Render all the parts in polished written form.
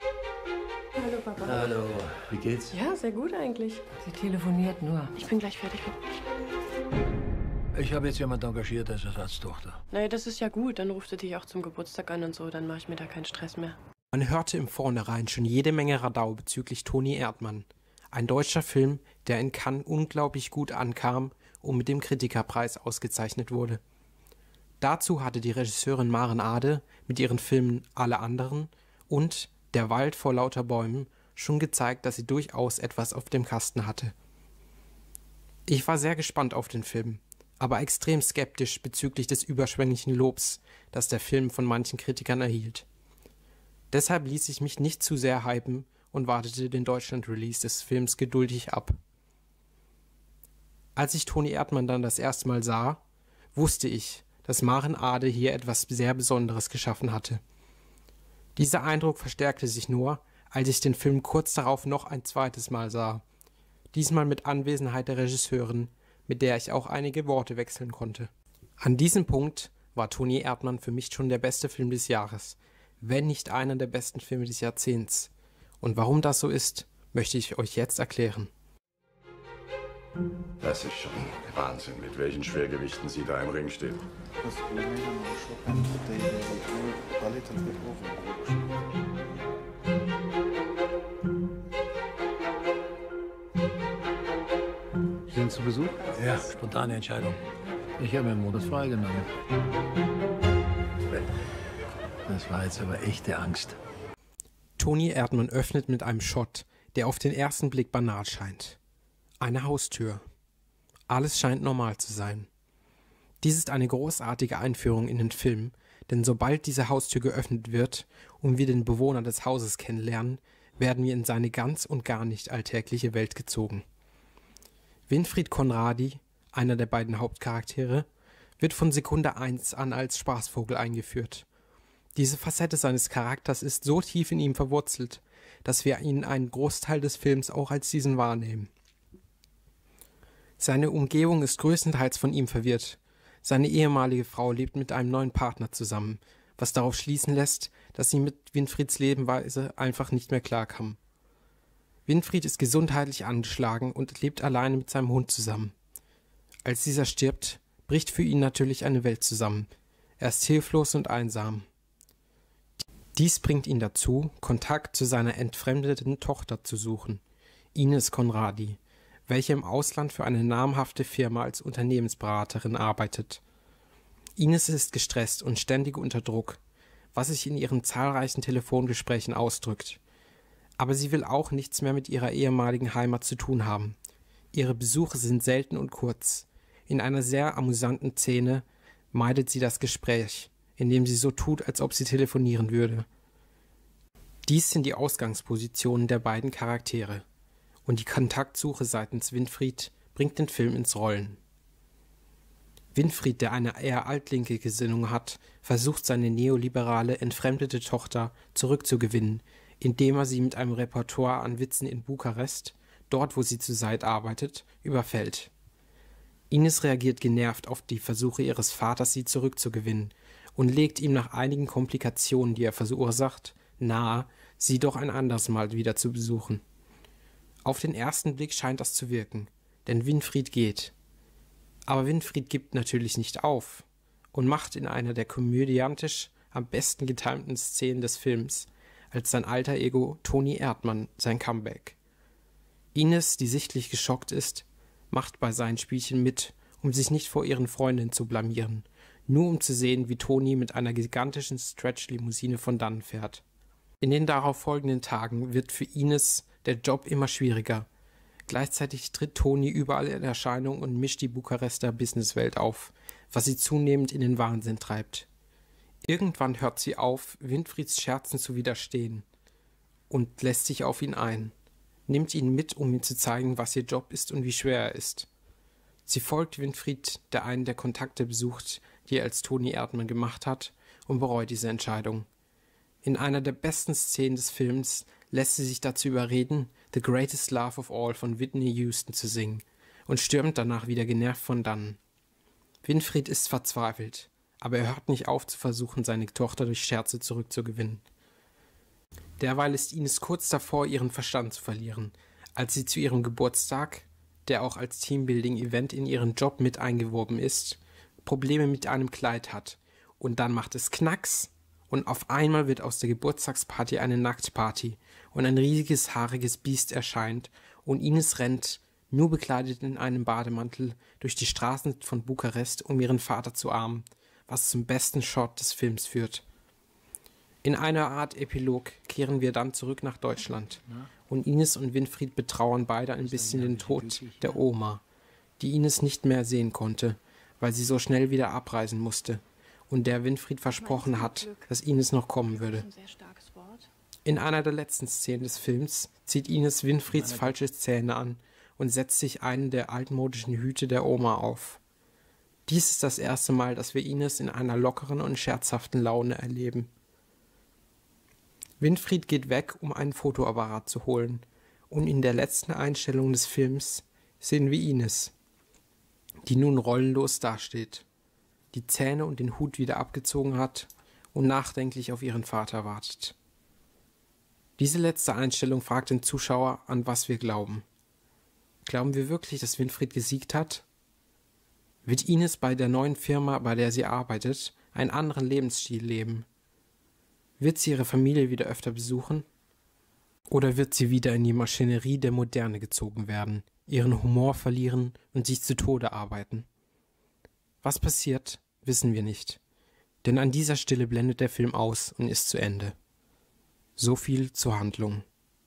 Hallo Papa. Hallo, wie geht's? Ja, sehr gut eigentlich. Sie telefoniert nur. Ich bin gleich fertig. Ich habe jetzt jemanden engagiert als Ersatztochter. Naja, das ist ja gut. Dann ruft sie dich auch zum Geburtstag an und so. Dann mache ich mir da keinen Stress mehr. Man hörte im Vornherein schon jede Menge Radau bezüglich Toni Erdmann. Ein deutscher Film, der in Cannes unglaublich gut ankam und mit dem Kritikerpreis ausgezeichnet wurde. Dazu hatte die Regisseurin Maren Ade mit ihren Filmen Alle anderen und Der Wald vor lauter Bäumen schon gezeigt, dass sie durchaus etwas auf dem Kasten hatte. Ich war sehr gespannt auf den Film, aber extrem skeptisch bezüglich des überschwänglichen Lobs, das der Film von manchen Kritikern erhielt. Deshalb ließ ich mich nicht zu sehr hypen und wartete den Deutschland-Release des Films geduldig ab. Als ich Toni Erdmann dann das erste Mal sah, wusste ich, dass Maren Ade hier etwas sehr Besonderes geschaffen hatte. Dieser Eindruck verstärkte sich nur, als ich den Film kurz darauf noch ein zweites Mal sah. Diesmal mit Anwesenheit der Regisseurin, mit der ich auch einige Worte wechseln konnte. An diesem Punkt war Toni Erdmann für mich schon der beste Film des Jahres, wenn nicht einer der besten Filme des Jahrzehnts. Und warum das so ist, möchte ich euch jetzt erklären. Das ist schon Wahnsinn, mit welchen Schwergewichten sie da im Ring stehen. Sie sind zu Besuch? Ja, spontane Entscheidung. Ich habe mir einen Monat freigenommen. Das war jetzt aber echte Angst. Toni Erdmann öffnet mit einem Shot, der auf den ersten Blick banal scheint. Eine Haustür. Alles scheint normal zu sein. Dies ist eine großartige Einführung in den Film, denn sobald diese Haustür geöffnet wird und wir den Bewohner des Hauses kennenlernen, werden wir in seine ganz und gar nicht alltägliche Welt gezogen. Winfried Conradi, einer der beiden Hauptcharaktere, wird von Sekunde 1 an als Spaßvogel eingeführt. Diese Facette seines Charakters ist so tief in ihm verwurzelt, dass wir ihn einen Großteil des Films auch als diesen wahrnehmen. Seine Umgebung ist größtenteils von ihm verwirrt. Seine ehemalige Frau lebt mit einem neuen Partner zusammen, was darauf schließen lässt, dass sie mit Winfrieds Lebensweise einfach nicht mehr klarkam. Winfried ist gesundheitlich angeschlagen und lebt alleine mit seinem Hund zusammen. Als dieser stirbt, bricht für ihn natürlich eine Welt zusammen. Er ist hilflos und einsam. Dies bringt ihn dazu, Kontakt zu seiner entfremdeten Tochter zu suchen, Ines Conradi, welche im Ausland für eine namhafte Firma als Unternehmensberaterin arbeitet. Ines ist gestresst und ständig unter Druck, was sich in ihren zahlreichen Telefongesprächen ausdrückt. Aber sie will auch nichts mehr mit ihrer ehemaligen Heimat zu tun haben. Ihre Besuche sind selten und kurz. In einer sehr amüsanten Szene meidet sie das Gespräch, indem sie so tut, als ob sie telefonieren würde. Dies sind die Ausgangspositionen der beiden Charaktere. Und die Kontaktsuche seitens Winfried bringt den Film ins Rollen. Winfried, der eine eher altlinke Gesinnung hat, versucht seine neoliberale, entfremdete Tochter zurückzugewinnen, indem er sie mit einem Repertoire an Witzen in Bukarest, dort wo sie zurzeit arbeitet, überfällt. Ines reagiert genervt auf die Versuche ihres Vaters, sie zurückzugewinnen, und legt ihm nach einigen Komplikationen, die er verursacht, nahe, sie doch ein anderes Mal wieder zu besuchen. Auf den ersten Blick scheint das zu wirken, denn Winfried geht. Aber Winfried gibt natürlich nicht auf und macht in einer der komödiantisch am besten getimten Szenen des Films als sein alter Ego Toni Erdmann sein Comeback. Ines, die sichtlich geschockt ist, macht bei seinen Spielchen mit, um sich nicht vor ihren Freundinnen zu blamieren, nur um zu sehen, wie Toni mit einer gigantischen Stretch-Limousine von dannen fährt. In den darauf folgenden Tagen wird für Ines der Job immer schwieriger. Gleichzeitig tritt Toni überall in Erscheinung und mischt die Bukarester Businesswelt auf, was sie zunehmend in den Wahnsinn treibt. Irgendwann hört sie auf, Winfrieds Scherzen zu widerstehen und lässt sich auf ihn ein, nimmt ihn mit, um ihm zu zeigen, was ihr Job ist und wie schwer er ist. Sie folgt Winfried, der einen der Kontakte besucht, die er als Toni Erdmann gemacht hat, und bereut diese Entscheidung. In einer der besten Szenen des Films lässt sie sich dazu überreden, The Greatest Love of All von Whitney Houston zu singen und stürmt danach wieder genervt von dannen. Winfried ist verzweifelt, aber er hört nicht auf zu versuchen, seine Tochter durch Scherze zurückzugewinnen. Derweil ist Ines kurz davor, ihren Verstand zu verlieren, als sie zu ihrem Geburtstag, der auch als Teambuilding-Event in ihren Job mit eingewoben ist, Probleme mit einem Kleid hat. Und dann macht es Knacks und auf einmal wird aus der Geburtstagsparty eine Nacktparty und ein riesiges, haariges Biest erscheint und Ines rennt, nur bekleidet in einem Bademantel, durch die Straßen von Bukarest, um ihren Vater zu umarmen, was zum besten Shot des Films führt. In einer Art Epilog kehren wir dann zurück nach Deutschland und Ines und Winfried betrauern beide ein bisschen den Tod der Oma, die Ines nicht mehr sehen konnte, weil sie so schnell wieder abreisen musste und der Winfried versprochen hat, dass Ines noch kommen würde. In einer der letzten Szenen des Films zieht Ines Winfrieds falsche Zähne an und setzt sich einen der altmodischen Hüte der Oma auf. Dies ist das erste Mal, dass wir Ines in einer lockeren und scherzhaften Laune erleben. Winfried geht weg, um einen Fotoapparat zu holen, und in der letzten Einstellung des Films sehen wir Ines, die nun rollenlos dasteht, die Zähne und den Hut wieder abgezogen hat und nachdenklich auf ihren Vater wartet. Diese letzte Einstellung fragt den Zuschauer, an was wir glauben. Glauben wir wirklich, dass Winfried gesiegt hat? Wird Ines bei der neuen Firma, bei der sie arbeitet, einen anderen Lebensstil leben? Wird sie ihre Familie wieder öfter besuchen? Oder wird sie wieder in die Maschinerie der Moderne gezogen werden, ihren Humor verlieren und sich zu Tode arbeiten? Was passiert, wissen wir nicht. Denn an dieser Stelle blendet der Film aus und ist zu Ende. So viel zur Handlung.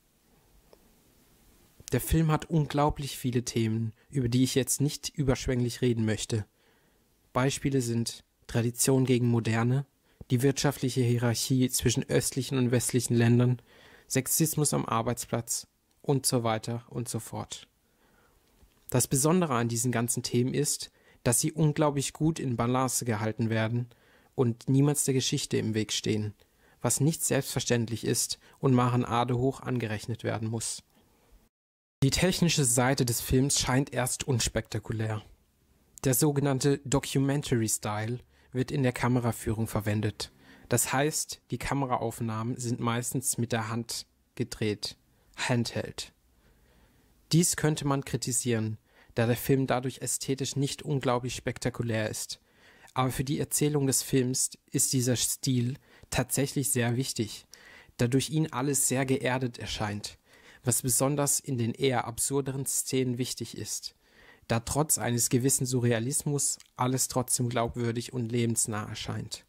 Der Film hat unglaublich viele Themen, über die ich jetzt nicht überschwänglich reden möchte. Beispiele sind Tradition gegen Moderne, die wirtschaftliche Hierarchie zwischen östlichen und westlichen Ländern, Sexismus am Arbeitsplatz und so weiter und so fort. Das Besondere an diesen ganzen Themen ist, dass sie unglaublich gut in Balance gehalten werden und niemals der Geschichte im Weg stehen, was nicht selbstverständlich ist und Maren Ade hoch angerechnet werden muss. Die technische Seite des Films scheint erst unspektakulär. Der sogenannte Documentary Style wird in der Kameraführung verwendet. Das heißt, die Kameraaufnahmen sind meistens mit der Hand gedreht, Handheld. Dies könnte man kritisieren, da der Film dadurch ästhetisch nicht unglaublich spektakulär ist. Aber für die Erzählung des Films ist dieser Stil tatsächlich sehr wichtig, da durch ihn alles sehr geerdet erscheint, was besonders in den eher absurderen Szenen wichtig ist, da trotz eines gewissen Surrealismus alles trotzdem glaubwürdig und lebensnah erscheint.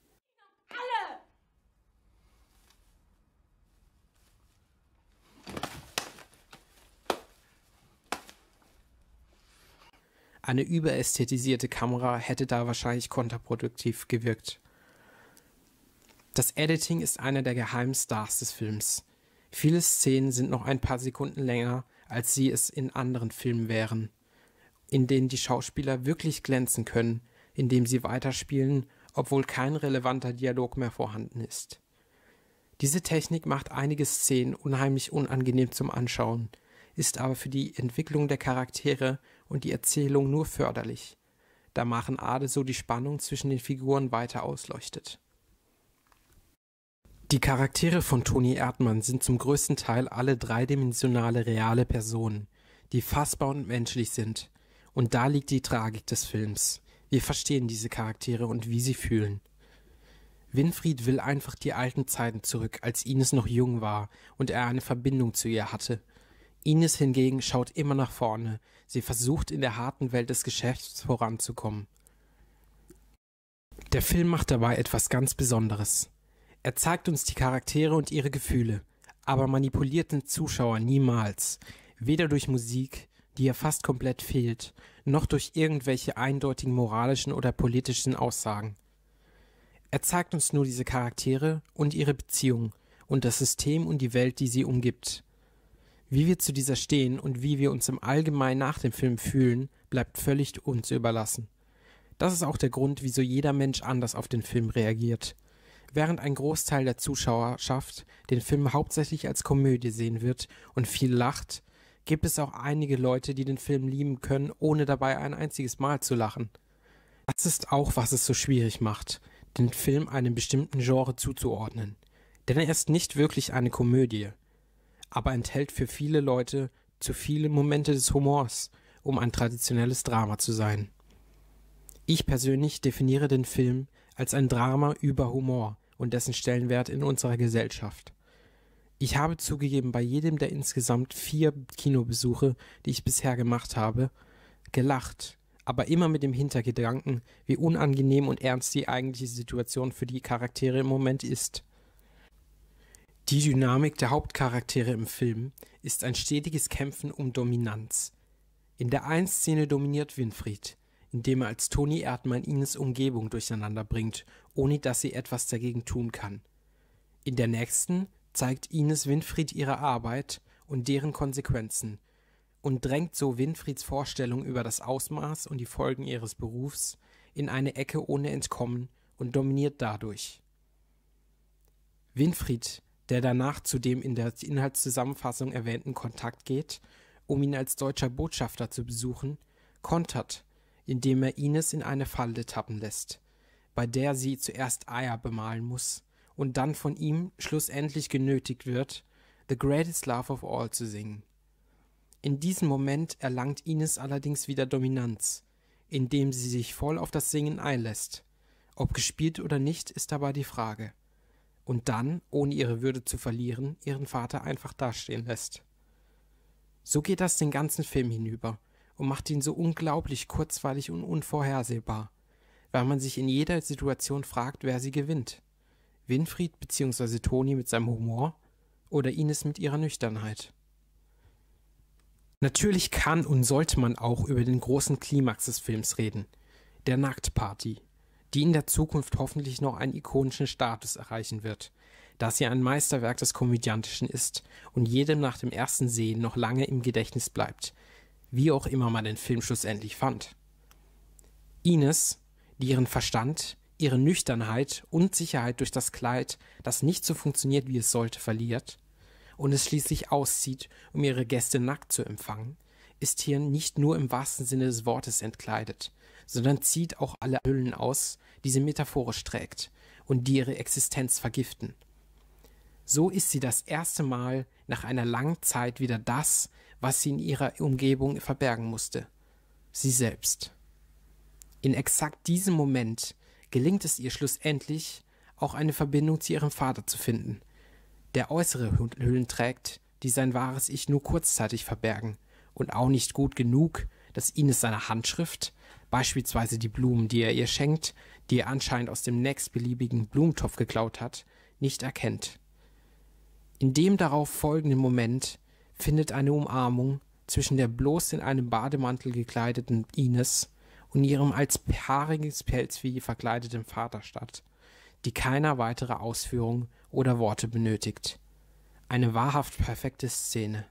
Eine überästhetisierte Kamera hätte da wahrscheinlich kontraproduktiv gewirkt. Das Editing ist einer der geheimen Stars des Films. Viele Szenen sind noch ein paar Sekunden länger, als sie es in anderen Filmen wären, in denen die Schauspieler wirklich glänzen können, indem sie weiterspielen, obwohl kein relevanter Dialog mehr vorhanden ist. Diese Technik macht einige Szenen unheimlich unangenehm zum Anschauen, ist aber für die Entwicklung der Charaktere und die Erzählung nur förderlich, da Maren Ade so die Spannung zwischen den Figuren weiter ausleuchtet. Die Charaktere von Toni Erdmann sind zum größten Teil alle dreidimensionale reale Personen, die fassbar und menschlich sind. Und da liegt die Tragik des Films. Wir verstehen diese Charaktere und wie sie fühlen. Winfried will einfach die alten Zeiten zurück, als Ines noch jung war und er eine Verbindung zu ihr hatte. Ines hingegen schaut immer nach vorne. Sie versucht in der harten Welt des Geschäfts voranzukommen. Der Film macht dabei etwas ganz Besonderes. Er zeigt uns die Charaktere und ihre Gefühle, aber manipuliert den Zuschauer niemals, weder durch Musik, die ja fast komplett fehlt, noch durch irgendwelche eindeutigen moralischen oder politischen Aussagen. Er zeigt uns nur diese Charaktere und ihre Beziehung und das System und die Welt, die sie umgibt. Wie wir zu dieser stehen und wie wir uns im Allgemeinen nach dem Film fühlen, bleibt völlig uns überlassen. Das ist auch der Grund, wieso jeder Mensch anders auf den Film reagiert. Während ein Großteil der Zuschauerschaft den Film hauptsächlich als Komödie sehen wird und viel lacht, gibt es auch einige Leute, die den Film lieben können, ohne dabei ein einziges Mal zu lachen. Das ist auch, was es so schwierig macht, den Film einem bestimmten Genre zuzuordnen. Denn er ist nicht wirklich eine Komödie, aber enthält für viele Leute zu viele Momente des Humors, um ein traditionelles Drama zu sein. Ich persönlich definiere den Film als ein Drama über Humor und dessen Stellenwert in unserer Gesellschaft. Ich habe zugegeben, bei jedem der insgesamt 4 Kinobesuche, die ich bisher gemacht habe, gelacht, aber immer mit dem Hintergedanken, wie unangenehm und ernst die eigentliche Situation für die Charaktere im Moment ist. Die Dynamik der Hauptcharaktere im Film ist ein stetiges Kämpfen um Dominanz. In der einen Szene dominiert Winfried, indem er als Toni Erdmann Ines Umgebung durcheinander bringt, ohne dass sie etwas dagegen tun kann. In der nächsten zeigt Ines Winfried ihre Arbeit und deren Konsequenzen und drängt so Winfrieds Vorstellung über das Ausmaß und die Folgen ihres Berufs in eine Ecke ohne Entkommen und dominiert dadurch. Winfried, der danach zu dem in der Inhaltszusammenfassung erwähnten Kontakt geht, um ihn als deutscher Botschafter zu besuchen, kontert, indem er Ines in eine Falle tappen lässt, bei der sie zuerst Eier bemalen muss und dann von ihm schlussendlich genötigt wird, The Greatest Love of All zu singen. In diesem Moment erlangt Ines allerdings wieder Dominanz, indem sie sich voll auf das Singen einlässt. Ob gespielt oder nicht, ist dabei die Frage. Und dann, ohne ihre Würde zu verlieren, ihren Vater einfach dastehen lässt. So geht das den ganzen Film hinüber und macht ihn so unglaublich kurzweilig und unvorhersehbar, weil man sich in jeder Situation fragt, wer sie gewinnt. Winfried bzw. Toni mit seinem Humor oder Ines mit ihrer Nüchternheit. Natürlich kann und sollte man auch über den großen Klimax des Films reden, der Nacktparty, die in der Zukunft hoffentlich noch einen ikonischen Status erreichen wird, da sie ein Meisterwerk des Komödiantischen ist und jedem nach dem ersten Sehen noch lange im Gedächtnis bleibt, wie auch immer man den Film schlussendlich fand. Ines, die ihren Verstand, ihre Nüchternheit und Sicherheit durch das Kleid, das nicht so funktioniert, wie es sollte, verliert und es schließlich auszieht, um ihre Gäste nackt zu empfangen, ist hier nicht nur im wahrsten Sinne des Wortes entkleidet, sondern zieht auch alle Hüllen aus, die sie metaphorisch trägt und die ihre Existenz vergiften. So ist sie das erste Mal nach einer langen Zeit wieder das, was sie in ihrer Umgebung verbergen musste: sie selbst. In exakt diesem Moment gelingt es ihr schlussendlich, auch eine Verbindung zu ihrem Vater zu finden, der äußere Hüllen trägt, die sein wahres Ich nur kurzzeitig verbergen und auch nicht gut genug, dass Ines seine Handschrift, beispielsweise die Blumen, die er ihr schenkt, die er anscheinend aus dem nächstbeliebigen Blumentopf geklaut hat, nicht erkennt. In dem darauf folgenden Moment findet eine Umarmung zwischen der bloß in einem Bademantel gekleideten Ines und ihrem als haariges Pelzvieh verkleideten Vater statt, die keiner weitere Ausführung oder Worte benötigt. Eine wahrhaft perfekte Szene.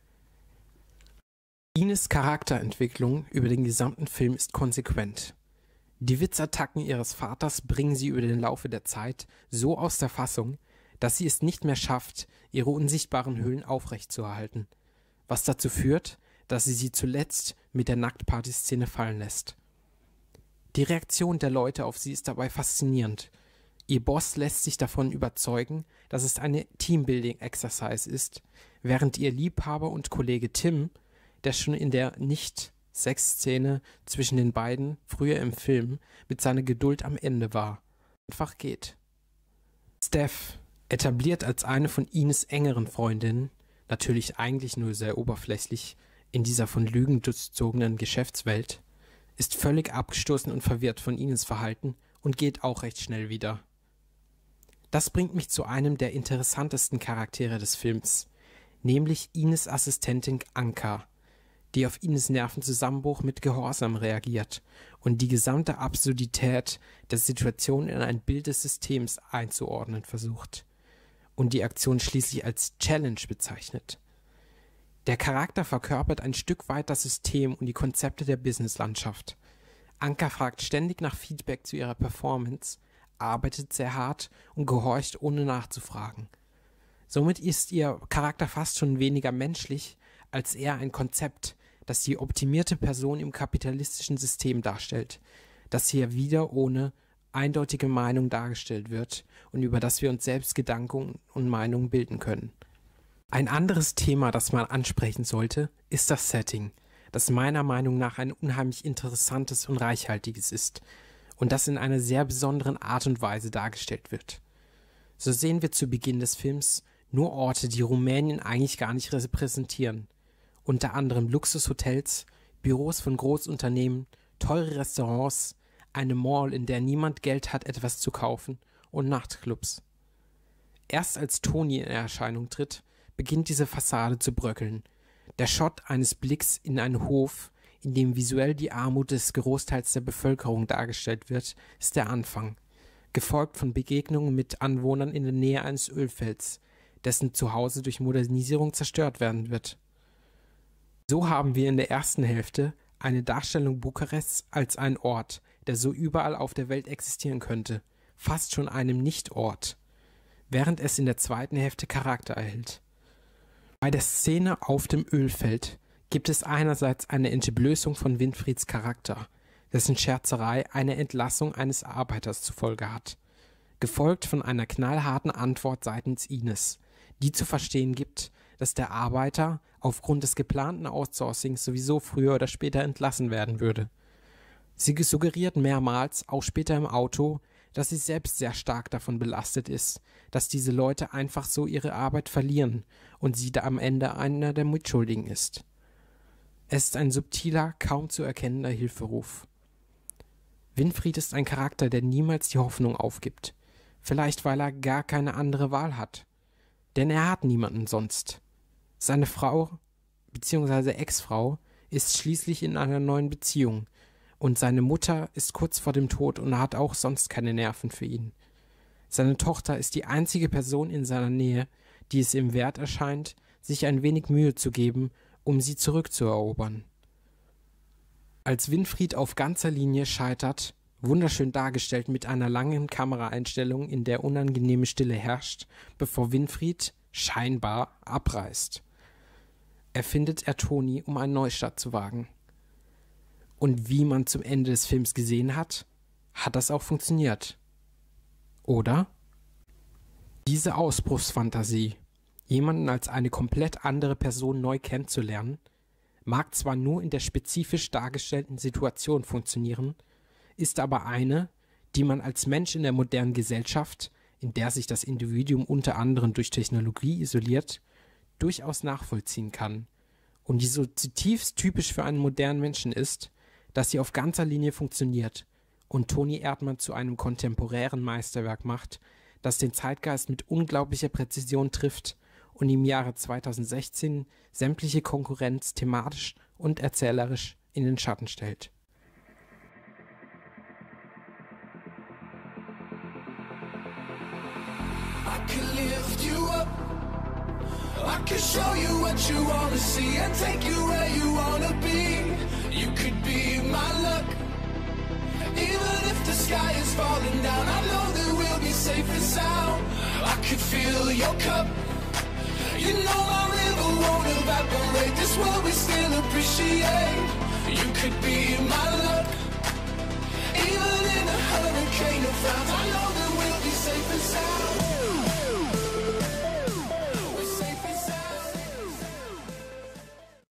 Ines' Charakterentwicklung über den gesamten Film ist konsequent. Die Witzattacken ihres Vaters bringen sie über den Laufe der Zeit so aus der Fassung, dass sie es nicht mehr schafft, ihre unsichtbaren Hüllen aufrechtzuerhalten, was dazu führt, dass sie zuletzt mit der Nacktparty-Szene fallen lässt. Die Reaktion der Leute auf sie ist dabei faszinierend. Ihr Boss lässt sich davon überzeugen, dass es eine Teambuilding-Exercise ist, während ihr Liebhaber und Kollege Tim, der schon in der Nicht-Sex-Szene zwischen den beiden früher im Film mit seiner Geduld am Ende war, einfach geht. Steph, etabliert als eine von Ines engeren Freundinnen, natürlich eigentlich nur sehr oberflächlich in dieser von Lügen durchzogenen Geschäftswelt, ist völlig abgestoßen und verwirrt von Ines Verhalten und geht auch recht schnell wieder. Das bringt mich zu einem der interessantesten Charaktere des Films, nämlich Ines' Assistentin Anka, die auf Ines' Nervenzusammenbruch mit Gehorsam reagiert und die gesamte Absurdität der Situation in ein Bild des Systems einzuordnen versucht und die Aktion schließlich als Challenge bezeichnet. Der Charakter verkörpert ein Stück weit das System und die Konzepte der Businesslandschaft. Anka fragt ständig nach Feedback zu ihrer Performance, arbeitet sehr hart und gehorcht ohne nachzufragen. Somit ist ihr Charakter fast schon weniger menschlich, als eher ein Konzept, das die optimierte Person im kapitalistischen System darstellt, das hier wieder ohne eindeutige Meinung dargestellt wird und über das wir uns selbst Gedanken und Meinungen bilden können. Ein anderes Thema, das man ansprechen sollte, ist das Setting, das meiner Meinung nach ein unheimlich interessantes und reichhaltiges ist und das in einer sehr besonderen Art und Weise dargestellt wird. So sehen wir zu Beginn des Films nur Orte, die Rumänien eigentlich gar nicht repräsentieren, unter anderem Luxushotels, Büros von Großunternehmen, teure Restaurants, eine Mall, in der niemand Geld hat, etwas zu kaufen, und Nachtclubs. Erst als Toni in Erscheinung tritt, beginnt diese Fassade zu bröckeln. Der Shot eines Blicks in einen Hof, in dem visuell die Armut des Großteils der Bevölkerung dargestellt wird, ist der Anfang, gefolgt von Begegnungen mit Anwohnern in der Nähe eines Ölfelds, dessen Zuhause durch Modernisierung zerstört werden wird. So haben wir in der ersten Hälfte eine Darstellung Bukarests als ein Ort, der so überall auf der Welt existieren könnte, fast schon einem Nichtort, während es in der zweiten Hälfte Charakter erhält. Bei der Szene auf dem Ölfeld gibt es einerseits eine Entblößung von Winfrieds Charakter, dessen Scherzerei eine Entlassung eines Arbeiters zur Folge hat, gefolgt von einer knallharten Antwort seitens Ines, die zu verstehen gibt, dass der Arbeiter aufgrund des geplanten Outsourcings sowieso früher oder später entlassen werden würde. Sie suggeriert mehrmals, auch später im Auto, dass sie selbst sehr stark davon belastet ist, dass diese Leute einfach so ihre Arbeit verlieren und sie da am Ende einer der Mitschuldigen ist. Es ist ein subtiler, kaum zu erkennender Hilferuf. Winfried ist ein Charakter, der niemals die Hoffnung aufgibt, vielleicht weil er gar keine andere Wahl hat. Denn er hat niemanden sonst. Seine Frau bzw. Ex-Frau ist schließlich in einer neuen Beziehung und seine Mutter ist kurz vor dem Tod und hat auch sonst keine Nerven für ihn. Seine Tochter ist die einzige Person in seiner Nähe, die es ihm wert erscheint, sich ein wenig Mühe zu geben, um sie zurückzuerobern. Als Winfried auf ganzer Linie scheitert, wunderschön dargestellt mit einer langen Kameraeinstellung, in der unangenehme Stille herrscht, bevor Winfried scheinbar abreist, erfindet er Toni, um einen Neustart zu wagen. Und wie man zum Ende des Films gesehen hat, hat das auch funktioniert. Oder? Diese Ausbruchsfantasie, jemanden als eine komplett andere Person neu kennenzulernen, mag zwar nur in der spezifisch dargestellten Situation funktionieren, ist aber eine, die man als Mensch in der modernen Gesellschaft, in der sich das Individuum unter anderem durch Technologie isoliert, durchaus nachvollziehen kann und die so zutiefst typisch für einen modernen Menschen ist, dass sie auf ganzer Linie funktioniert und Toni Erdmann zu einem kontemporären Meisterwerk macht, das den Zeitgeist mit unglaublicher Präzision trifft und im Jahre 2016 sämtliche Konkurrenz thematisch und erzählerisch in den Schatten stellt. I can lift you up, I can show you what you wanna see and take you where you wanna be. You could be my luck, even if the sky is falling down, I know that we'll be safe and sound. I could fill your cup, you know my river won't evaporate, this world we still appreciate.